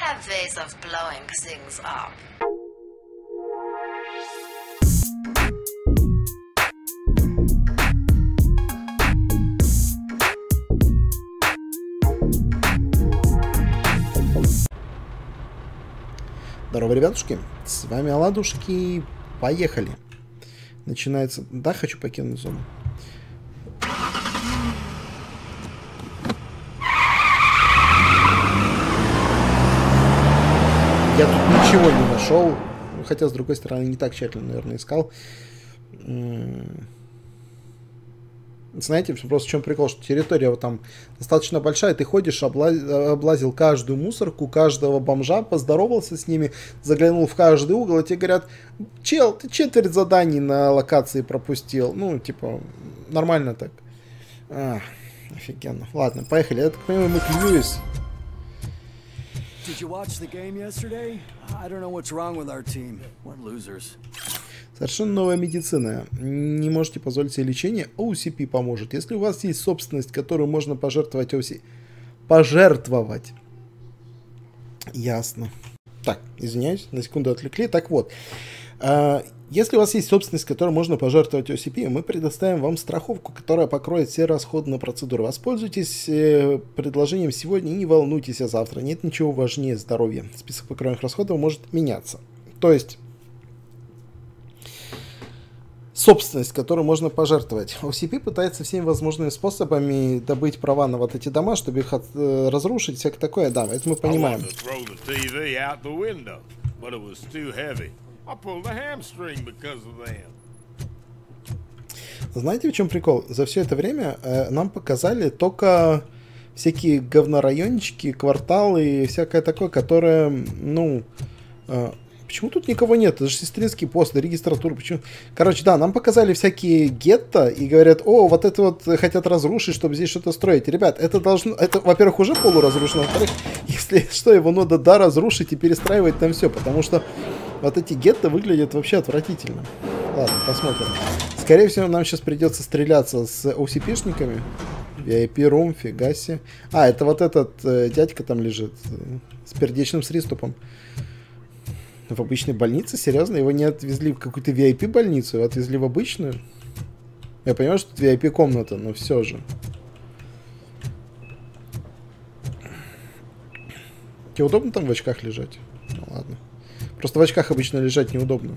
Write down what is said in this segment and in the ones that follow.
have ways of blowing things up. Здорово, ребятушки, с вами Оладушки, поехали. Начинается... Да, хочу покинуть зону. Я тут ничего не нашел, хотя, с другой стороны, не так тщательно, наверное, искал. Знаете, просто в чем прикол, что территория вот там достаточно большая, ты ходишь, облазил каждую мусорку, каждого бомжа, поздоровался с ними, заглянул в каждый угол, и тебе говорят: чел, ты четверть заданий на локации пропустил. Ну, типа, нормально так. Офигенно. Ладно, поехали. Я так понимаю, мы к Льюис. Did you watch the game yesterday? I don't know what's wrong with our team. We're losers. Совершенно новая медицина. Не можете позволить себе лечение? OCP поможет. Если у вас есть собственность, которую можно пожертвовать OCP... Пожертвовать. Ясно. Так, извиняюсь, на секунду отвлекли. Так вот. Если у вас есть собственность, которую можно пожертвовать OCP, мы предоставим вам страховку, которая покроет все расходы на процедуру. Воспользуйтесь предложением сегодня и не волнуйтесь о завтра. Нет ничего важнее здоровья. Список покроенных расходов может меняться. То есть... собственность, которую можно пожертвовать. OCP пытается всеми возможными способами добыть права на вот эти дома, чтобы их разрушить, всякое такое. Да, это мы понимаем. Знаете, в чем прикол? За все это время нам показали только всякие говнорайончики, кварталы и всякое такое, которое, ну... Почему тут никого нет? Это же сестринский пост, регистратура. Почему? Короче, да, нам показали всякие гетто и говорят: о, вот это вот хотят разрушить, чтобы здесь что-то строить. Ребят, это должно... Это, во-первых, уже полуразрушено. Во-вторых, если что, его надо, да, разрушить и перестраивать там все. Потому что вот эти гетто выглядят вообще отвратительно. Ладно, посмотрим. Скорее всего, нам сейчас придется стреляться с OCP-шниками. VIP-рум, фига себе. Это вот этот дядька там лежит с пердечным приступом. В обычной больнице? Серьезно? Его не отвезли в какую-то VIP-больницу, его отвезли в обычную? Я понимаю, что тут VIP-комната, но все же. Тебе удобно там в очках лежать? Ну ладно. Просто в очках обычно лежать неудобно.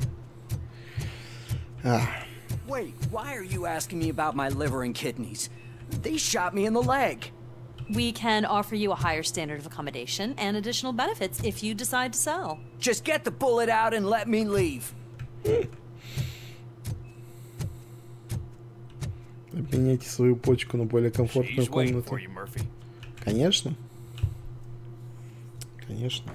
Wait, why are you asking me about my liver and kidneys? They shot me in the leg. We can offer you a higher standard of accommodation and additional benefits if you decide to sell. Just get the bullet out and let me leave. Обменяйте свою почку на более комфортную комнату. Конечно. Конечно.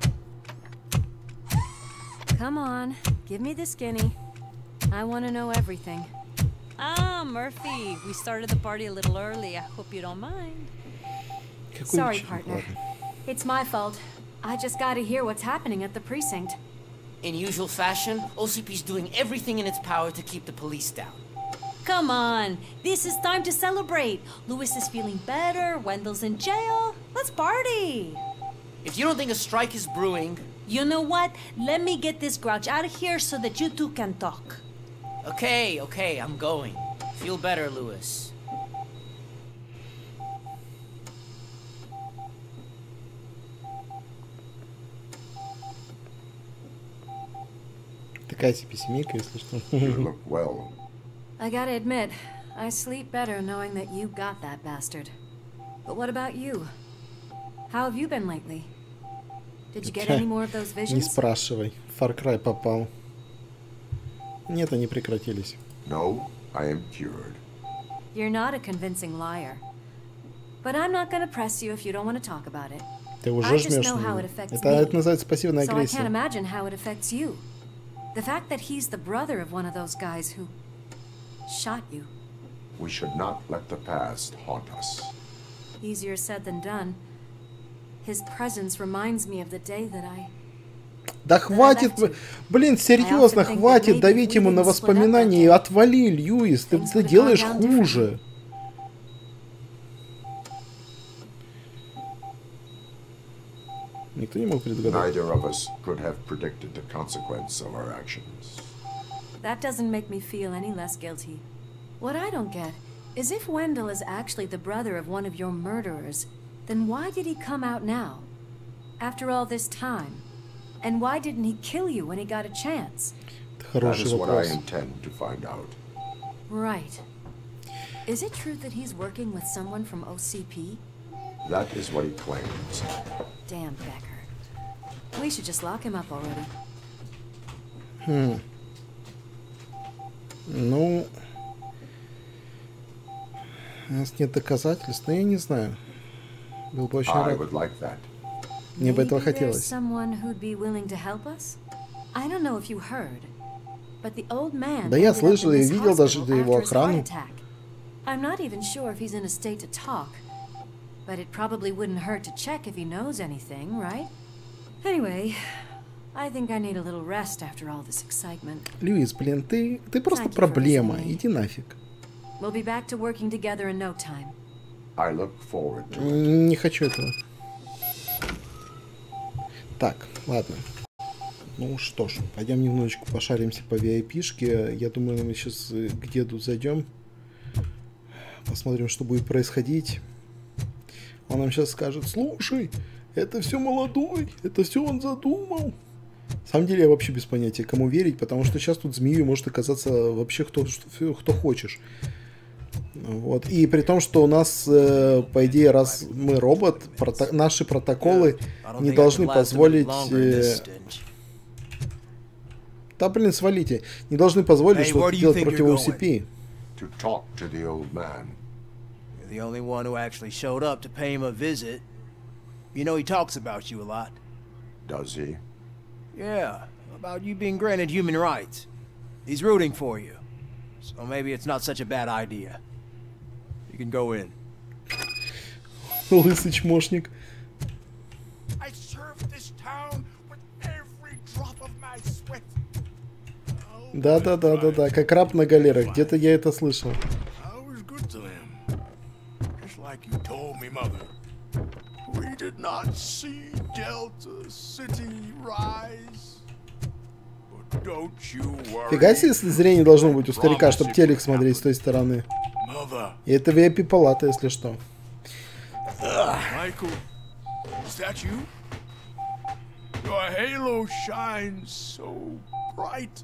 Come on, give me the skinny. I want to know everything. Murphy, we started the party a little early. I hope you don't mind. Sorry, partner. It's my fault. I just gotta hear what's happening at the precinct. In usual fashion, OCP's doing everything in its power to keep the police down. Come on, this is time to celebrate. Lewis is feeling better, Wendell's in jail. Let's party. If you don't think a strike is brewing... You know what? Let me get this grouch out of here so that you two can talk. Okay, I'm going. Feel better, Lewis. Такая себе семейка, если что. You look well. I gotta admit, I sleep better knowing that you got that bastard. But what about you? How have you been lately? Did you get any more of those visions? Не спрашивай. Far Cry попал. Нет, они прекратились. No, I am cured. You're not a convincing liar. But I'm not gonna press you if you don't want to talk about it. Ты уже жмешь на него. Это называется пассивная агрессия. So I can't imagine how it affects you. The fact that he's the brother of one of those guys who shot you. We should not let the past haunt us. Easier said than done. His presence reminds me of the day that I... Да хватит, блин, серьезно, хватит давить ему на воспоминания. Отвали, Льюис, ты делаешь хуже. Никто не мог предугадать. Neither of us could have predicted the consequence of our actions. That doesn't make me feel any less guilty. What I don't get is if Wendell is actually the brother of one of your murderers, then why did he come out now? After all this time? And why didn't he kill you when he got a chance? That is what I intend to find out. Right. Is it true that he's working with someone from OCP? That is what he claims. Damn Becker. We should just lock him up already. Ну, у нас нет доказательств, но я не знаю. Был бы очень I рад. would like that. Мне бы этого Maybe there's хотелось. someone who'd be willing to help us? I don't know if you heard, but the old man Да я ended up слышал in и this видел даже hospital его after his heart охрану. attack. I'm not even sure if he's in a state to talk, but it probably wouldn't hurt to check if he knows anything, right? Anyway, I think I need a little rest after all this excitement. Льюис, блин, ты просто Thank you for проблема. listening. Иди нафиг. We'll be back to working together in no time. I look forward to it. Не хочу этого. Так, ладно. Ну что ж, пойдем немножечко пошаримся по VIP-шке. Я думаю, мы сейчас к деду зайдем. Посмотрим, что будет происходить. Он нам сейчас скажет: слушай, это все молодой, это все он задумал. На самом деле я вообще без понятия, кому верить, потому что сейчас тут змеей может оказаться вообще кто хочешь. Вот. И при том, что у нас, по идее, раз мы робот, наши протоколы не должны позволить... Да, блин, свалите. Не должны позволить что-то делать против OCP. To talk to the old man. You're the only one who actually showed up to pay him a visit. You know he talks about you a lot. Does he? Yeah, about you being granted human rights. He's rooting for you. So maybe it's not such a bad idea. You can go in. Лысый чмошник. I served this town with every drop of my sweat. Да, как раб на галерах. Где-то я это слышал. I was good to them. Just like you told me, Mother. We did not see Delta City rise. But don't you worry. Фига себе, если зрение должно быть у старика, чтобы телек смотреть с той стороны. Mother. И это VIP-палата, если что. Michael, is that you? Your halo shines so bright.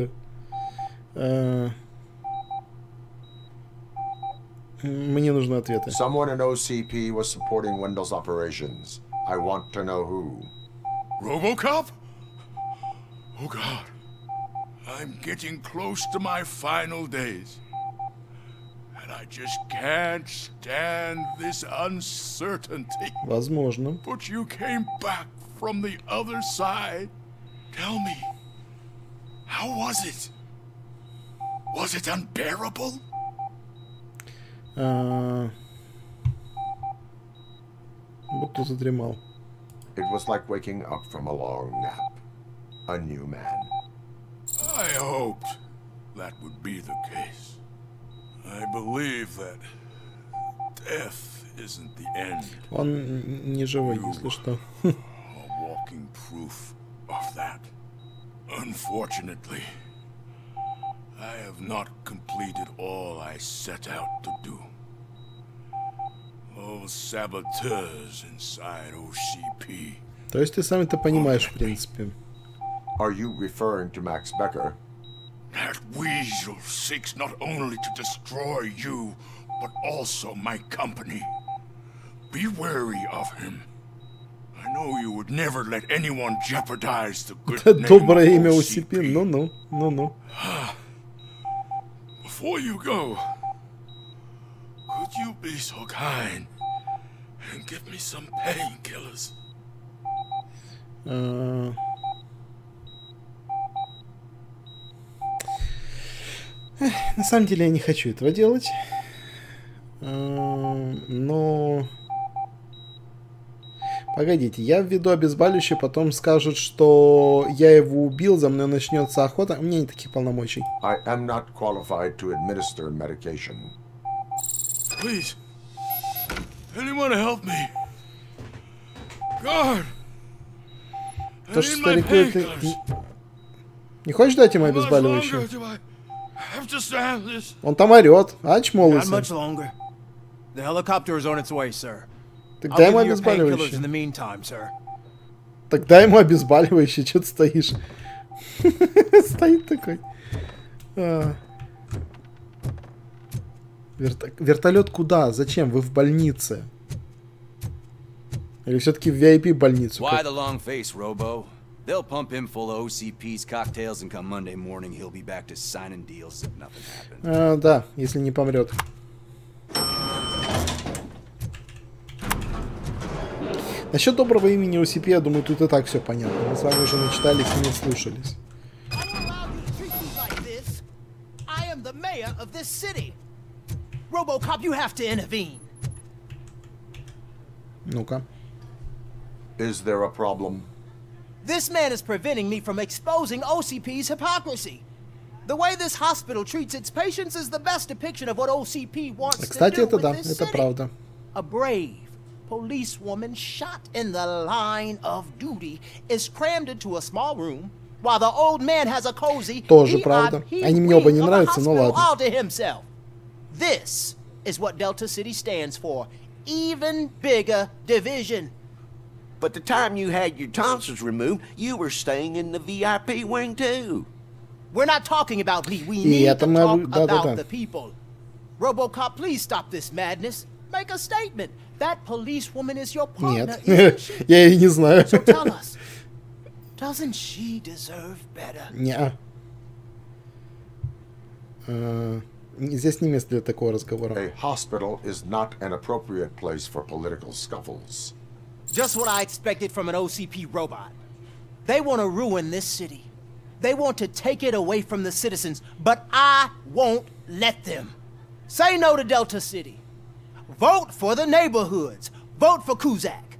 Мне нужны ответы. Someone in OCP was supporting Wendell's operations. I want to know who. RoboCop? Oh God. I'm getting close to my final days. And I just can't stand this uncertainty. Возможно. But you came back from the other side. Tell me, how was it? Was it unbearable? Будто задремал. It was like waking up from a long nap. A new man. I hoped that would be the case. I believe that death isn't the end. Он не живой, если что. A walking proof of that. Unfortunately, I have not completed all I set out to do. Those saboteurs inside OCP. То есть ты сам это понимаешь, в принципе. Are you referring to Max Becker? That weasel seeks not only to destroy you, but also my company. Be wary of him. I know you would never let anyone jeopardize the good name Доброе of имя OCP. OCP. Ну. Before you go, could you be so kind and give me some painkillers? На самом деле я не хочу этого делать. Но... Погодите, я введу обезболивающее, потом скажут, что я его убил, за мной начнется охота. У меня нет таких полномочий. I am not qualified to administer medication. Please, anyone help me? Guard, То, что старику это... Не хочешь дать ему обезболивающее? Он там орет, а чмолился. Not much longer. The helicopter is on its way, sir. Так I'll дай ему give you your painkillers in обезболивающее. the meantime, sir. Так дай ему обезболивающее, что ты стоишь? Стоит такой. Вертолет куда? Зачем? Вы в больнице. Или все-таки в VIP больницу? Why the long face, Robo? They'll pump him full of OCP's cocktails, and come Monday morning, he'll be back to signing deals if nothing happened. Да, если не помрет. Насчет доброго имени OCP, я думаю, тут и так все понятно. Мы с вами уже начитались и не слушались. RoboCop, you have to intervene. Ну-ка. Is there a problem? This man is preventing me from exposing OCP's hypocrisy. The way this hospital treats its patients is the best depiction of what OCP wants Кстати, to do это with да, this это city. правда. A brave policewoman shot in the line of duty is crammed into a small room, while the old man has a cozy Тоже правда. Они мне оба не нравятся, но ладно. all to himself. This is what Delta City stands for. Even bigger division. But the time you had your tonsils removed, you were staying in the VIP wing too. We're not talking about me. We И need это to мы... talk Да, да, about да. the people. RoboCop, please stop this madness. Make a statement. That policewoman is your partner, Нет, isn't she? я ее не знаю. So tell us, doesn't she deserve better? Неа. Здесь не место для такого разговора. A hospital is not an appropriate place for political scuffles. Just what I expected from an OCP robot. They want to ruin this city. They want to take it away from the citizens, but I won't let them. Say no to Delta City. Vote for the neighborhoods. Vote for Kuzak.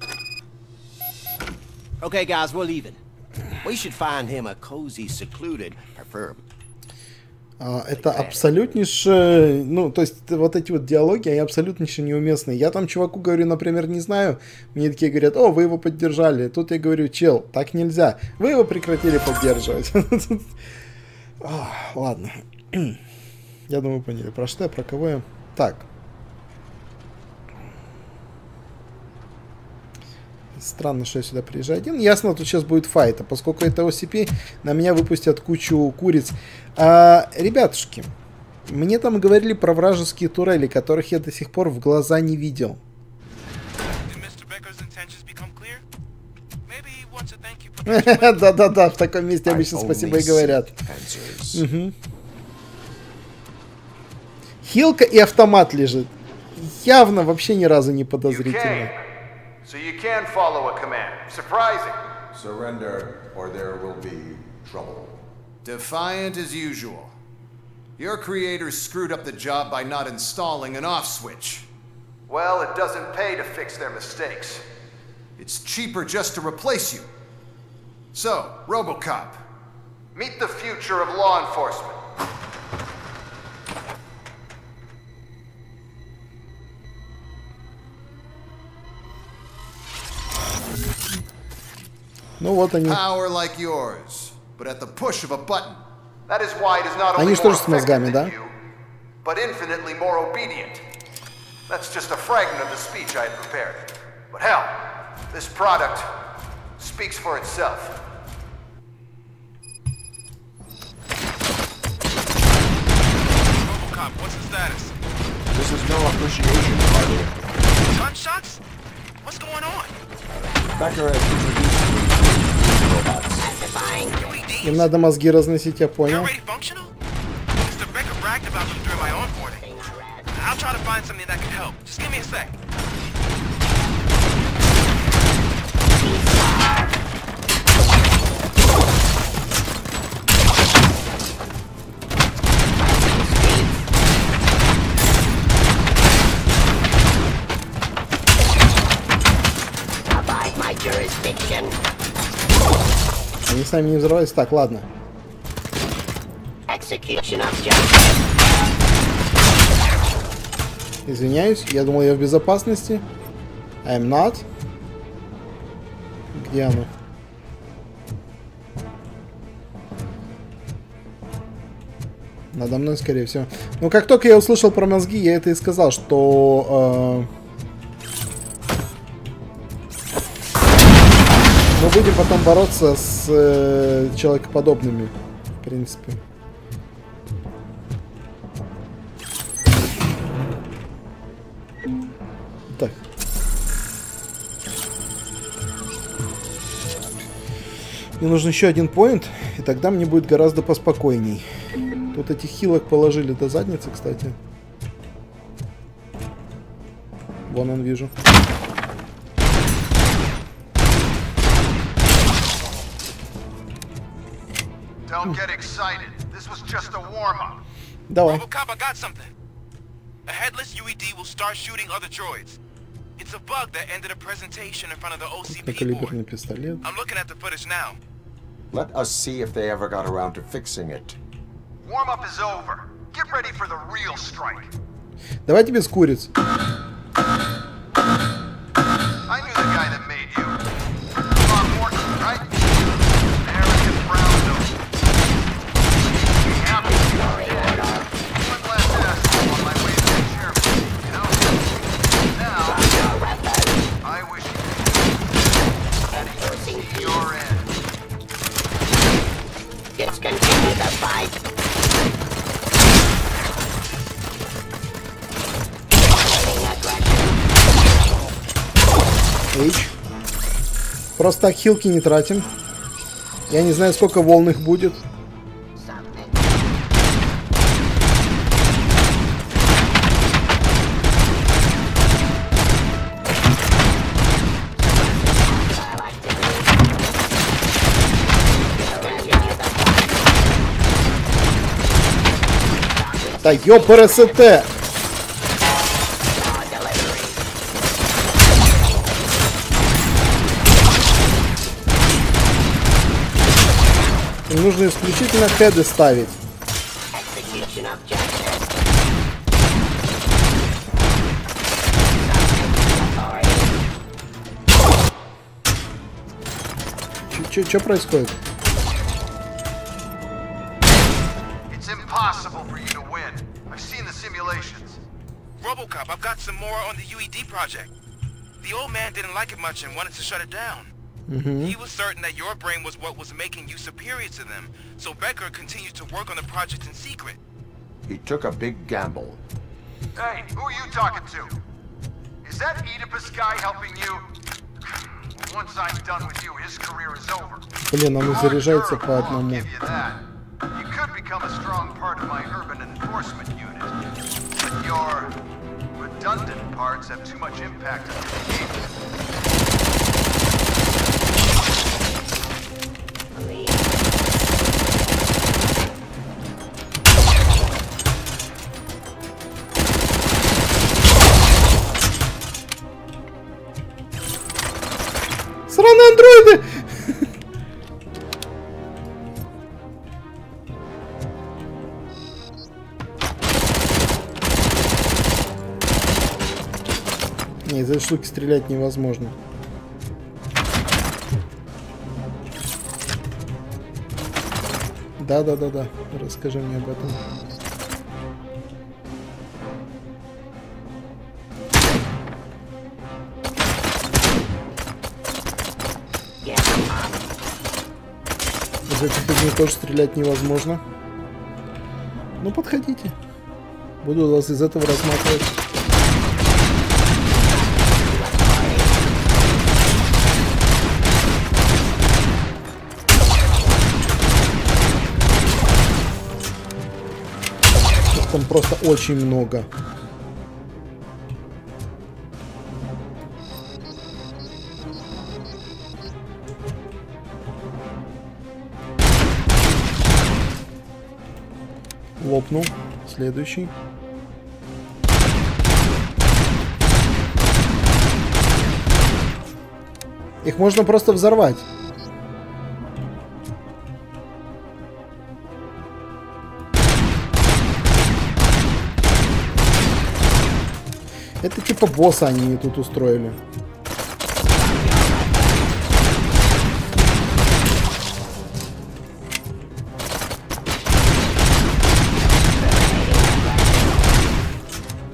Okay, guys, we're leaving. We should find him a cozy, secluded, preferably. Это абсолютнейшее, ну, то есть вот эти вот диалоги, они абсолютнейше неуместные. Я там чуваку говорю, например, не знаю, мне такие говорят, о, вы его поддержали. Тут я говорю, чел, так нельзя. Вы его прекратили поддерживать. Ладно. Я думаю, поняли, про что я, про кого я. Так. Странно, что я сюда приезжаю один. Ясно, тут сейчас будет файт. А поскольку это OCP, на меня выпустят кучу куриц. Ребятушки, мне там говорили про вражеские турели, которых я до сих пор в глаза не видел. Да-да-да, в таком месте обычно спасибо и говорят. Хилка и автомат лежит. Явно вообще ни разу не подозрительно. So you can follow a command. Surprising. Surrender, or there will be trouble. Defiant as usual. Your creators screwed up the job by not installing an off switch. Well, it doesn't pay to fix their mistakes. It's cheaper just to replace you. So, RoboCop, meet the future of law enforcement. Ну вот они. Power like yours, but at the push of a button. That is why it is not only Они more что же с мозгами, effective да? than you, but infinitely more obedient. That's just a fragment of the speech I had prepared. But hell, this product speaks for itself. RoboCop, what's the status? This is no appreciation party. Gunshots? What's going on? Becker has introduced me to robots. Им надо мозги разносить, я понял. Mr. Becker bragged about them during my onboarding. I'll try to find something that can help. Just give me a sec. Abide my jurisdiction. Они сами не взорвались. Так, ладно. Execution of justice. Извиняюсь, я думал, я в безопасности. I'm not. Где оно? Надо мной, скорее всего. Ну, как только я услышал про мозги, я это и сказал, что... мы будем потом бороться с человекоподобными, в принципе. Так. Мне нужен еще один поинт, и тогда мне будет гораздо поспокойней. Тут этих хилок положили до задницы, кстати. Вон он, вижу. Don't get excited. This was just a warm-up. Давай. Robocop, I got something. A headless UED will start shooting other droids. It's a bug that ended a presentation in front of the OCP board. Пистолет. I'm looking at the footage now. Let us see if they ever got around to fixing it. Warm-up is over. Get ready for the real strike. Давайте без куриц. I knew the guy that made you. Bob Morton, right? American Brown Nose. Happy. One last asshole on my way to the chairman, you know? Now, I wish you could see your end. Let's continue the fight. Эйч. Просто так хилки не тратим. Я не знаю, сколько волн их будет. Да ёпрст! Им нужно исключительно хеды ставить. Чё происходит? Robocop, I've got some more on the UED project. The old man didn't like it much and wanted to shut it down. He was certain that your brain was what was making you superior to them, so Becker continued to work on the project in secret. He took a big gamble. Hey, who are you talking to? Is that Oedipus guy helping you? Once I'm done with you, his career is over. Блин, оно заряжается по одному. You could become a strong part of my urban enforcement unit, but your redundant parts have too much impact on your behavior. Сраные андроиды! Не, из этой штуки стрелять невозможно. Да. Расскажи мне об этом. Из этих фигней тоже стрелять невозможно. Ну, подходите. Буду вас из этого рассматривать. Там просто очень много. Лопнул. Следующий. Их можно просто взорвать. Это типа босса они тут устроили.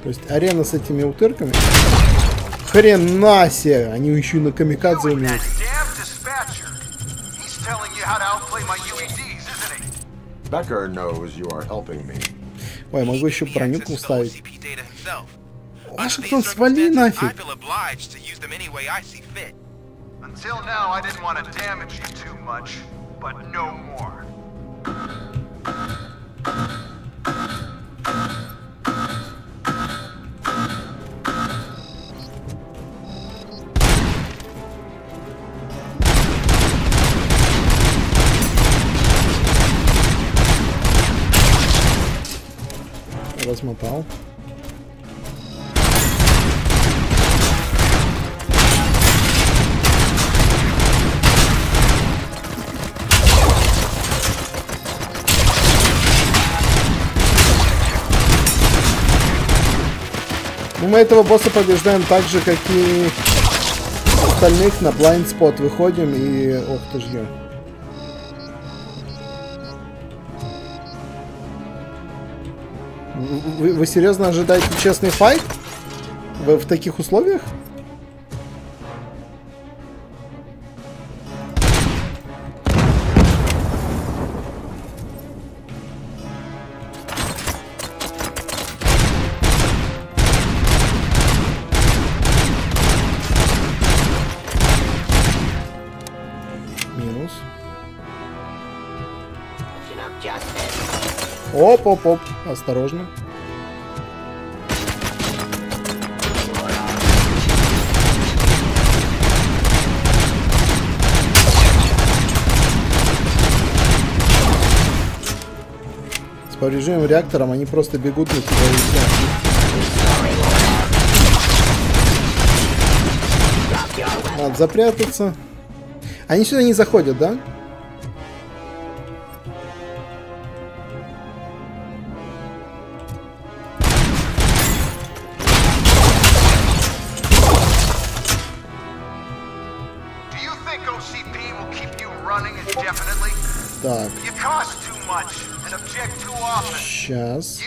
То есть арена с этими утырками. Хрена себе! Они еще и на камикадзе умеют. Becker knows you are helping me. Ой, могу еще бронюку уставить. Вашингтон, свали нафиг. Until now, I didn't want to damage you too much, but no more. Размотал. Мы этого босса побеждаем так же, как и остальных. На blind spot выходим и... Ох ты ж я. Вы серьезно ожидаете честный файт? Вы в таких условиях? Минус. Оп-оп-оп. Осторожно. С поврежденным реактором они просто бегут на тебя и все. Надо запрятаться. Они сюда не заходят, да? Так. Сейчас.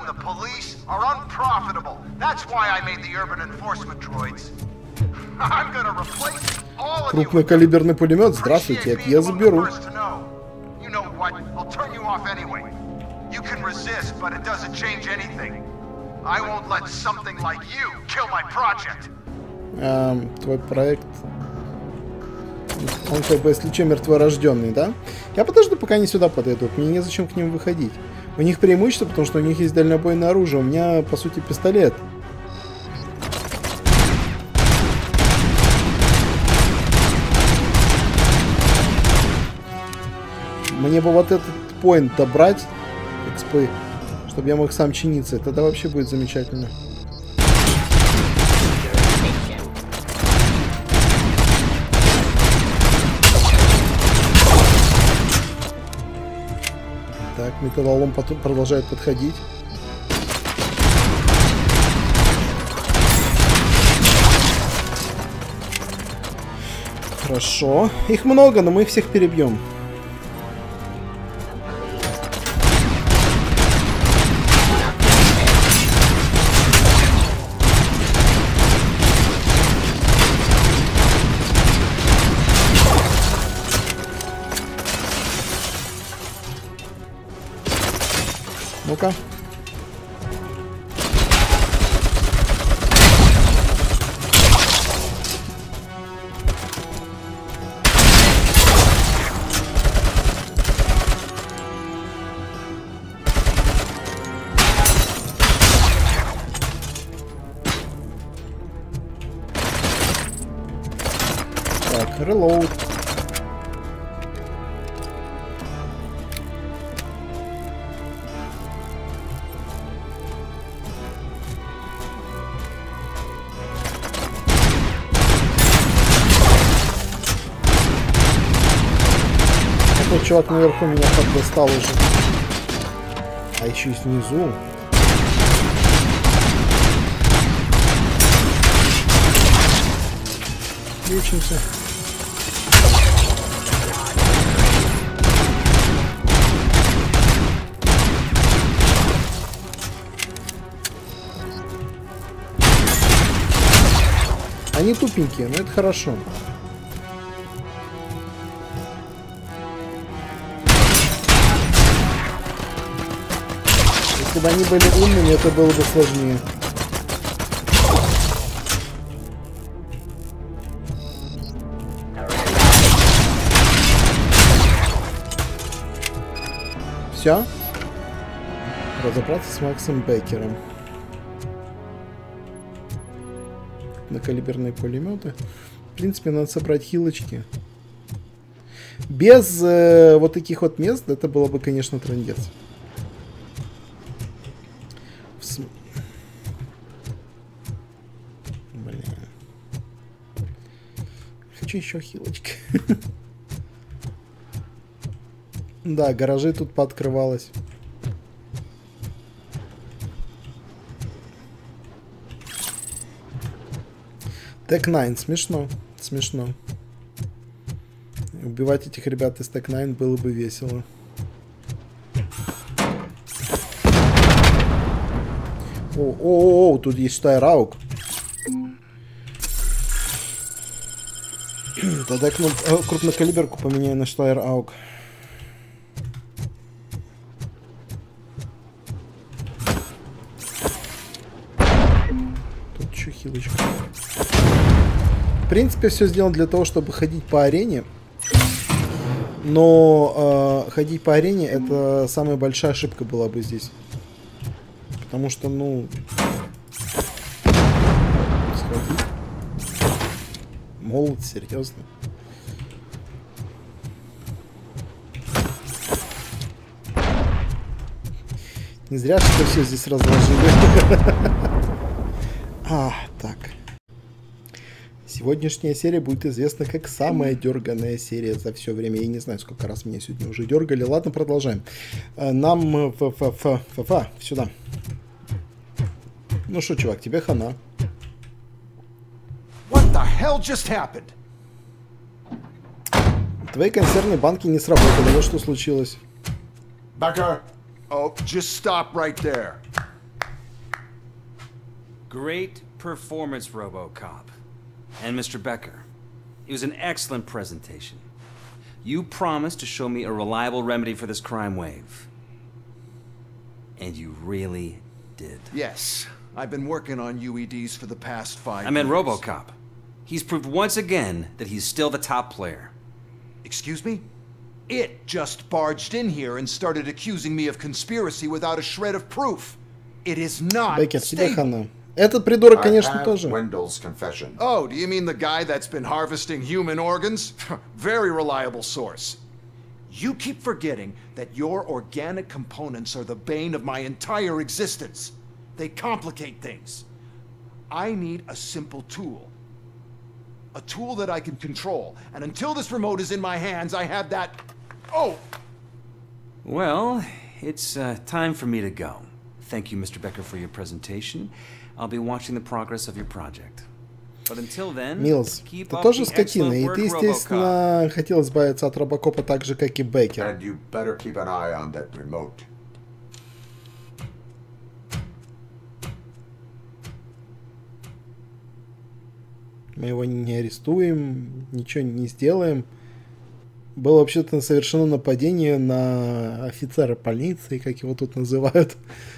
Крупнокалиберный пулемет. Здравствуйте, это я заберу. Твой проект... Он как бы, если что, мертворожденный, да? Я подожду, пока они сюда подойдут. Мне незачем к ним выходить. У них преимущество, потому что у них есть дальнобойное оружие. У меня, по сути, пистолет. Мне бы вот этот поинт добрать, экспы, чтобы я мог сам чиниться. Тогда вообще будет замечательно. Так, металлолом продолжает подходить. Хорошо. Их много, но мы их всех перебьем. Ну-ка. Так, reload. Чувак наверху меня поддостал уже. А еще и снизу. Лечимся. они тупенькие, но это хорошо. Если бы они были умными, это было бы сложнее. Все? Разобраться с Максом Беккером. Крупнокалиберные пулеметы. В принципе, надо собрать хилочки. Без вот таких вот мест это было бы, конечно, трындец. Блин. Хочу еще хилочки. Да, гаражи тут пооткрывалось. Tech-9, смешно, смешно. Убивать этих ребят из Tech-9 было бы весело. О, тут есть Штайраук. Тогда я крупнокалиберку поменяю на Штайраук. Тут еще хилочка. В принципе, все сделано для того, чтобы ходить по арене. Но ходить по арене — это самая большая ошибка была бы здесь. Потому что, ну... Сходить. Молот, серьезно. Не зря, что все здесь разложили. Так. Сегодняшняя серия будет известна как самая дерганая серия за все время. Я не знаю, сколько раз меня сегодня уже дергали. Ладно, продолжаем. Нам сюда. Ну что, чувак, тебе хана. What the hell just happened? Твои консервные банки не сработали. Вот что случилось. Becker! Oh, just stop right there. Great performance, RoboCop. And Mr. Becker, it was an excellent presentation. You promised to show me a reliable remedy for this crime wave. And you really did. Yes, I've been working on UEDs for the past 5 years. I meant RoboCop. He's proved once again that he's still the top player. Excuse me? It just barged in here and started accusing me of conspiracy without a shred of proof. It is not Беккер, тебе stable. хана. Этот придурок, конечно, тоже. Wendell's confession. Oh, do you mean the guy that's been harvesting human organs? Very reliable source. You keep forgetting that your organic components are the bane of my entire existence. They complicate things. I need a simple tool. A tool that I can control. And until this remote is in my hands, I have that... Oh! Well, it's time for me to go. Thank you, Mr. Becker, for your presentation. I'll be watching the progress of your project. But until then, Милс, keep ты up тоже the скотина, excellent и work, ты, естественно, хотел избавиться от Робокопа так же, как и Беккер. And you better keep an eye on that remote. Мы его не арестуем, ничего не сделаем. Было вообще-то совершено нападение на офицера полиции, как его тут называют.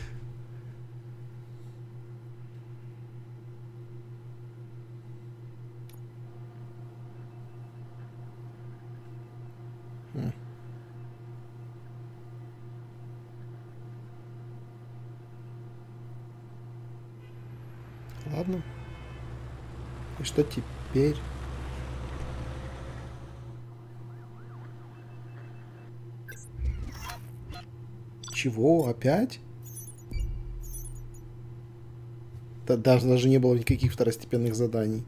Ладно. И что теперь? Чего? Опять? Даже не было никаких второстепенных заданий.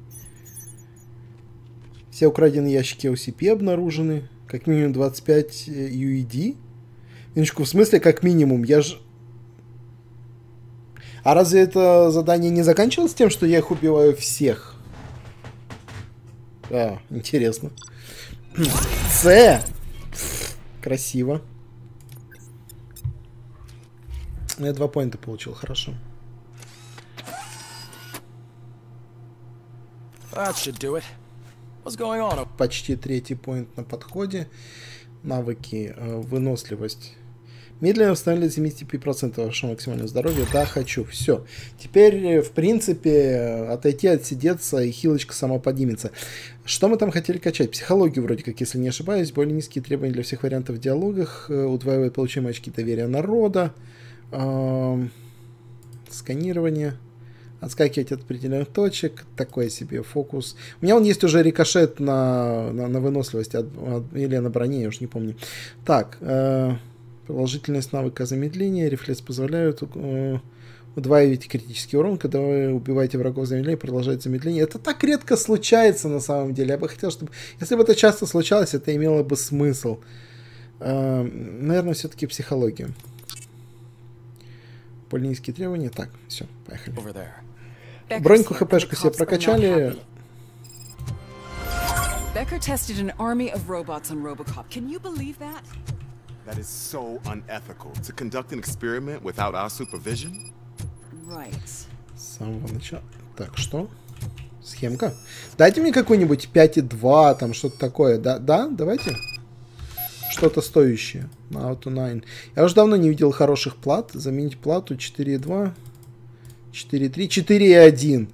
Все украденные ящики OCP обнаружены. Как минимум 25 UED. Минуточку, в смысле как минимум? Я ж... А разве это задание не заканчивалось тем, что я их убиваю всех? А, интересно. С! Красиво. Я 2 поинта получил, хорошо. That should do it. What's going on? Почти третий поинт на подходе. Навыки, выносливость. Медленно восстановили 75% вашего максимального здоровья. Да, хочу. Все. Теперь, в принципе, отойти, отсидеться, и хилочка сама поднимется. Что мы там хотели качать? Психологию, вроде как, если не ошибаюсь. Более низкие требования для всех вариантов в диалогах. Удваивает получаемые очки доверия народа. Сканирование. Отскакивать от определенных точек. Такой себе фокус. У меня он есть уже рикошет на выносливость. Или на броне, я уж не помню. Так. Продолжительность навыка замедления. Рефлекс позволяют удваивать критический урон, когда вы убиваете врагов замедления, продолжает замедление. Это так редко случается на самом деле. Я бы хотел, чтобы... Если бы это часто случалось, это имело бы смысл. Наверное, все-таки психология. Более низкие требования. Так, все, поехали. Броньку хпшку себе прокачали. Becker tested an army of robots on RoboCop. Can you believe that? That is so unethical. To conduct an experiment without our supervision? Right. С самого начала. Так, что? Схемка. Дайте мне какой-нибудь 5.2, там что-то такое. Да, давайте. Что-то стоящее. Now to 9. Я уже давно не видел хороших плат. Заменить плату 4.2, 4.3, 4.1.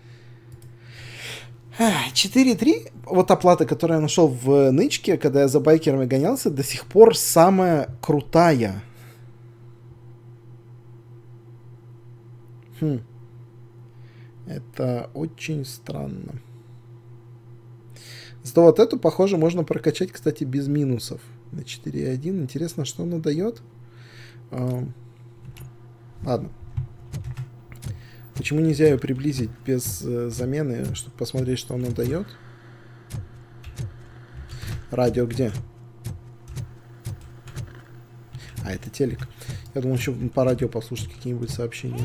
4.3, вот та плата, которую я нашел в нычке, когда я за байкерами гонялся, до сих пор самая крутая. Это очень странно. Зато вот эту, похоже, можно прокачать, кстати, без минусов. На 4.1. Интересно, что она дает? Ладно. Почему нельзя ее приблизить без замены, чтобы посмотреть, что она дает? Радио где? А, это телек. Я думал, еще по радио послушать какие-нибудь сообщения.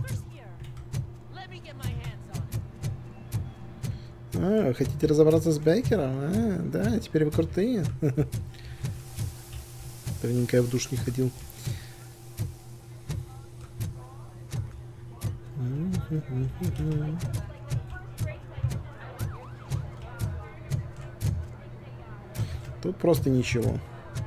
А, хотите разобраться с Бейкером? А, да, теперь вы крутые. Давненько я в душ не ходил. Тут просто ничего.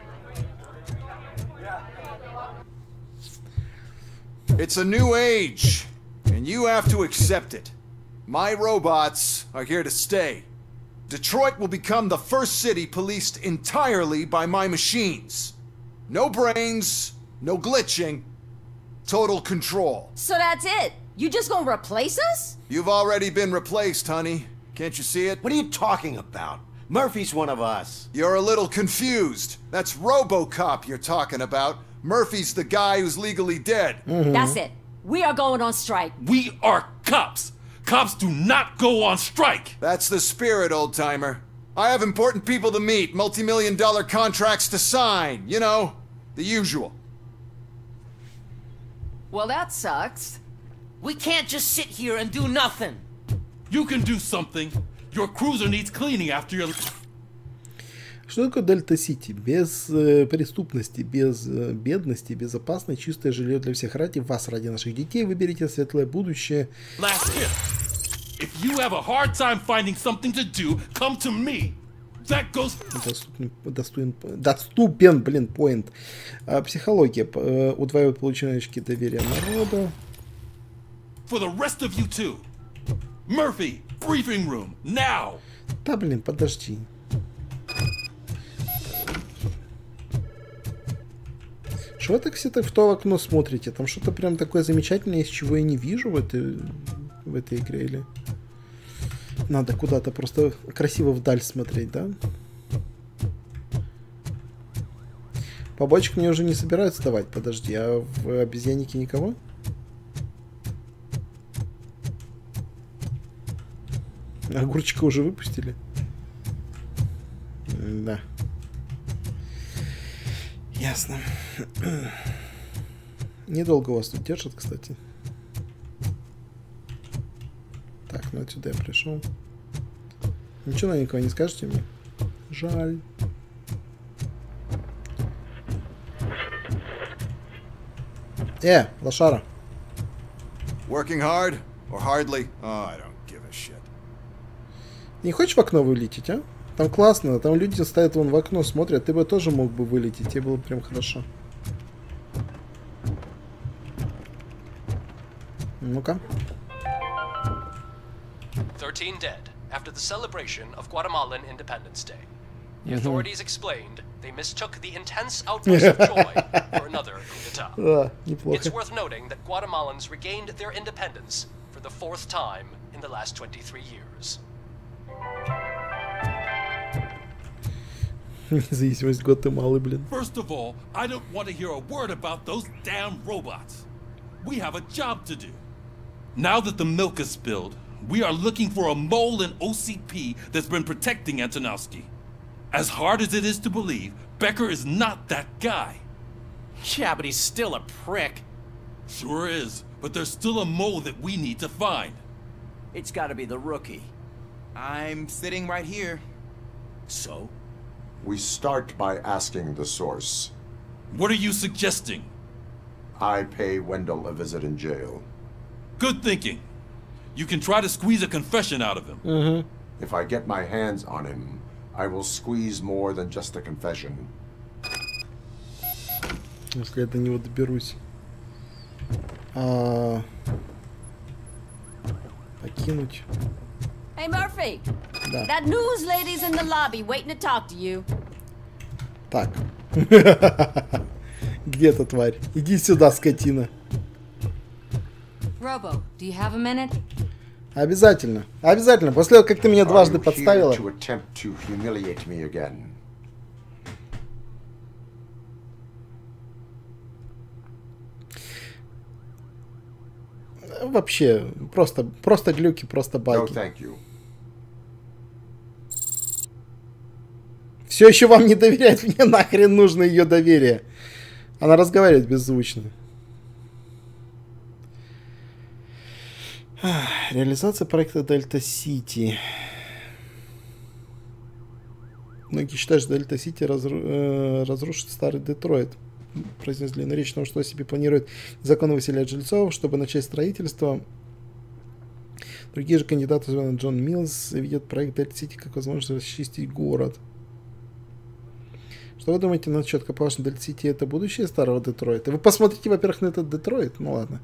It's a new age, and you have to accept it. My robots are here to stay. Detroit will become the first city policed entirely by my machines. No brains, no glitching, total control. So that's it? You just gonna replace us? You've already been replaced, honey. Can't you see it? What are you talking about? Murphy's one of us. You're a little confused. That's RoboCop you're talking about. Murphy's the guy who's legally dead. That's it. We are going on strike. We are cops. Cops do not go on strike. That's the spirit, old-timer. I have important people to meet, multi-million-dollar contracts to sign. You know, the usual. Well, that sucks. We can't just sit here and do nothing. You can do something. Your cruiser needs cleaning after your... Что такое Дельта-Сити? Без преступности, без бедности, безопасное, чистое жилье для всех. Ради вас, ради наших детей, выберите светлое будущее. Last tip. If you have a hard time finding something to do, come to me. That goes... Доступен, блин, поинт. Психология. Удваивает полученные очки доверия народа. For the rest of you too. Murphy, briefing room, now. Да, блин, подожди. Что вы так все так в то окно смотрите? Там что-то прям такое замечательное, из чего я не вижу в этой игре, или... Надо куда-то просто красиво вдаль смотреть, да? Побочек мне уже не собираются давать. Подожди, а в обезьяннике никого? Огурчика уже выпустили? Да. Ясно. Недолго вас тут держат, кстати. Так, ну отсюда я пришел. Ничего новенького не скажете мне? Жаль. Лошара. Working hard or hardly? Oh, I don't give a shit. Не хочешь в окно вылететь, а? Там классно, там люди стоят вон в окно, смотрят, ты бы тоже мог бы вылететь, тебе было прям хорошо. Ну-ка. 13 dead after the celebration of Guatemalan Independence Day. The authorities explained they mistook the intense outburst of joy for another coup d'etat. It's worth noting that Guatemalans regained their independence for the 4th time in the last 23 years. Независимость Гватемалы, блин. First of all, I don't want to hear a word about those damn robots. We have a job to do. Now that the milk is spilled, we are looking for a mole in OCP that's been protecting Antonovsky. As hard as it is to believe, Becker is not that guy. Yeah, but he's still a prick. Sure is, but there's still a mole that we need to find. It's gotta be the rookie. I'm sitting right here. So? We start by asking the source. What are you suggesting? I pay Wendell a visit in jail. Good thinking. You can try to squeeze a confession out of him. If I get my hands on him, I will squeeze more than just a confession. Если я до него доберусь. Покинуть. Hey, Murphy. Да. That news lady's in the lobby waiting to talk to you. Так. Где эта тварь? Иди сюда, скотина. Robo, do you have a minute? Обязательно. Обязательно. После того, как ты меня дважды подставила. Вообще, просто глюки, просто баги. Все еще вам не доверяет, мне нахрен нужно ее доверие. Она разговаривает беззвучно. Реализация проекта Дельта Сити. Многие считают, что Дельта Сити разрушит старый Детройт. Произнес длинноречие, потому что себе планирует незаконно выселять жильцов, чтобы начать строительство. Другие же кандидаты, Джон Миллс, видят проект Дельта Сити как возможность расчистить город. Что вы думаете насчет Капалашна Дельта Сити? Это будущее старого Детройта? Вы посмотрите, во-первых, на этот Детройт. Ну ладно.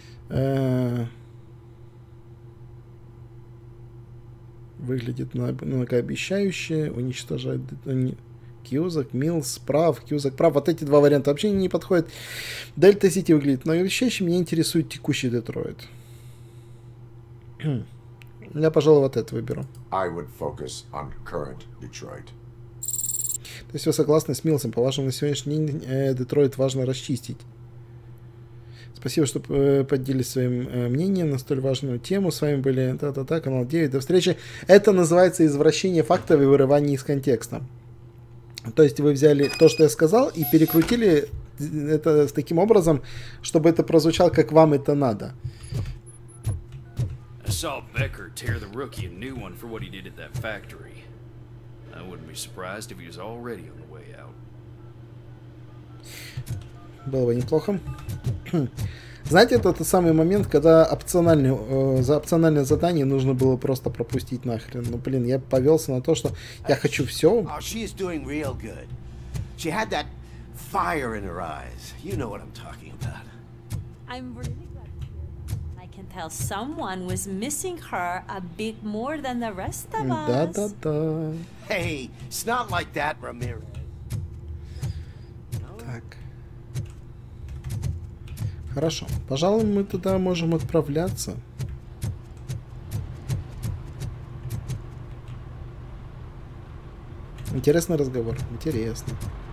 Выглядит многообещающе. Уничтожает Кьюзак, Миллс, прав, Кьюзак, прав. Вот эти два варианта вообще не подходят. Дельта Сити выглядит многообещающе. Меня интересует текущий Детройт. Я, пожалуй, вот это выберу. I would focus on current Detroit. То есть вы согласны с Миллсом? По-вашему, на сегодняшний день Детройт важно расчистить. Спасибо, что поделились своим мнением на столь важную тему. С вами были канал 9. До встречи. Это называется извращение фактов и вырывание из контекста. То есть вы взяли то, что я сказал, и перекрутили это таким образом, чтобы это прозвучало, как вам это надо. I saw Becker tear the rookie a new one for what he did at that factory. I wouldn't be surprised if he was already on the way out. Было бы неплохо. Знаете, это тот самый момент, когда за опциональное задание нужно было просто пропустить нахрен. Ну, блин, я повелся на то, что я хочу все. Tell someone was missing her a bit more than the rest of us. Да-да-да. Hey, it's not like that, Ramirez. Так. Хорошо. Пожалуй, мы туда можем отправляться. Интересный разговор. Интересно.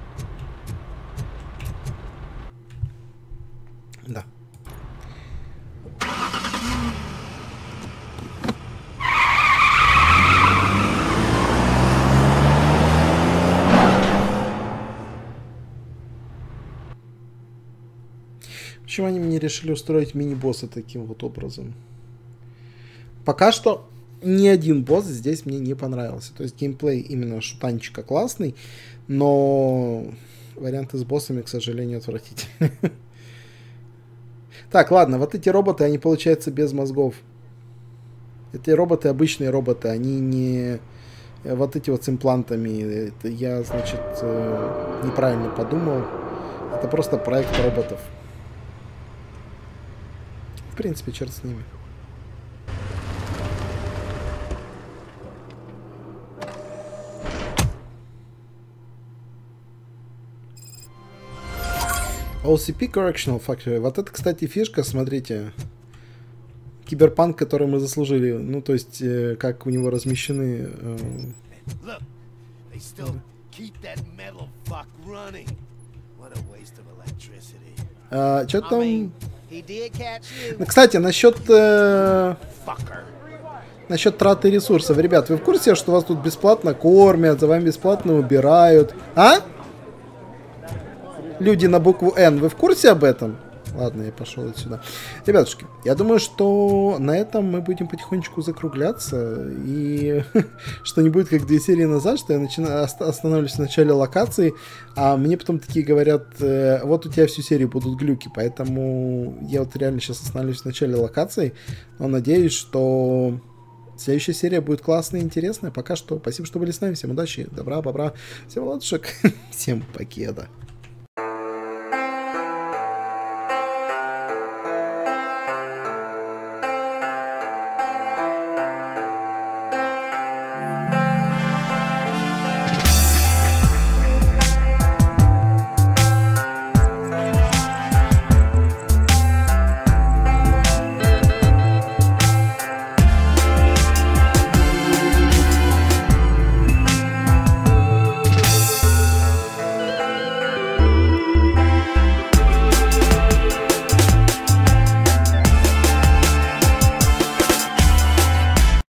Да. Почему они мне решили устроить мини-босса таким вот образом? Пока что ни один босс здесь мне не понравился. То есть геймплей именно шутанчика классный, но варианты с боссами, к сожалению, отвратительные. Так, ладно, вот эти роботы, они получаются без мозгов. Это роботы, обычные роботы, они не вот эти вот с имплантами. Это я, значит, неправильно подумал. Это просто проект роботов. В принципе, черт с ними. OCP Correctional Factory. Вот это, кстати, фишка, смотрите. Киберпанк, который мы заслужили. Ну, то есть, как у него размещены... Что там? Ну, кстати, насчет траты ресурсов. Ребят, вы в курсе, что вас тут бесплатно кормят, за вами бесплатно убирают? А? Люди на букву Н, вы в курсе об этом? Ладно, я пошел отсюда. Ребятушки, я думаю, что на этом мы будем потихонечку закругляться. И что не будет как 2 серии назад, что я останавливаюсь в начале локации, а мне потом такие говорят, вот у тебя всю серию будут глюки. Поэтому я вот реально сейчас останавливаюсь в начале локации. Но надеюсь, что следующая серия будет классная и интересная. Пока что спасибо, что были с нами. Всем удачи, добра, бобра, всем ладушек, всем покеда.